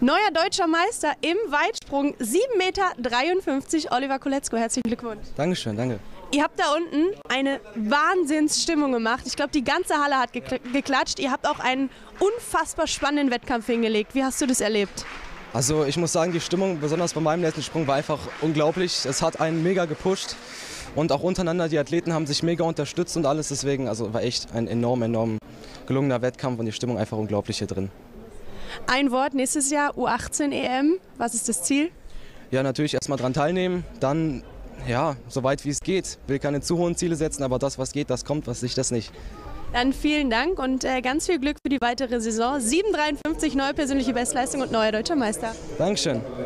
Neuer deutscher Meister im Weitsprung, 7,53 Meter, Oliver Koletzko. Herzlichen Glückwunsch. Dankeschön, danke. Ihr habt da unten eine Wahnsinnsstimmung gemacht. Ich glaube, die ganze Halle hat geklatscht. Ihr habt auch einen unfassbar spannenden Wettkampf hingelegt. Wie hast du das erlebt? Also ich muss sagen, die Stimmung, besonders bei meinem letzten Sprung, war einfach unglaublich. Es hat einen mega gepusht und auch untereinander, die Athleten haben sich mega unterstützt und alles. Deswegen, also war echt ein enorm gelungener Wettkampf und die Stimmung einfach unglaublich hier drin. Ein Wort, nächstes Jahr U18 EM. Was ist das Ziel? Ja, natürlich erstmal dran teilnehmen, dann ja, so weit wie es geht. Will keine zu hohen Ziele setzen, aber das, was geht, das kommt, was nicht, das nicht. Dann vielen Dank und ganz viel Glück für die weitere Saison. 7,53 neue persönliche Bestleistung und neuer deutscher Meister. Dankeschön.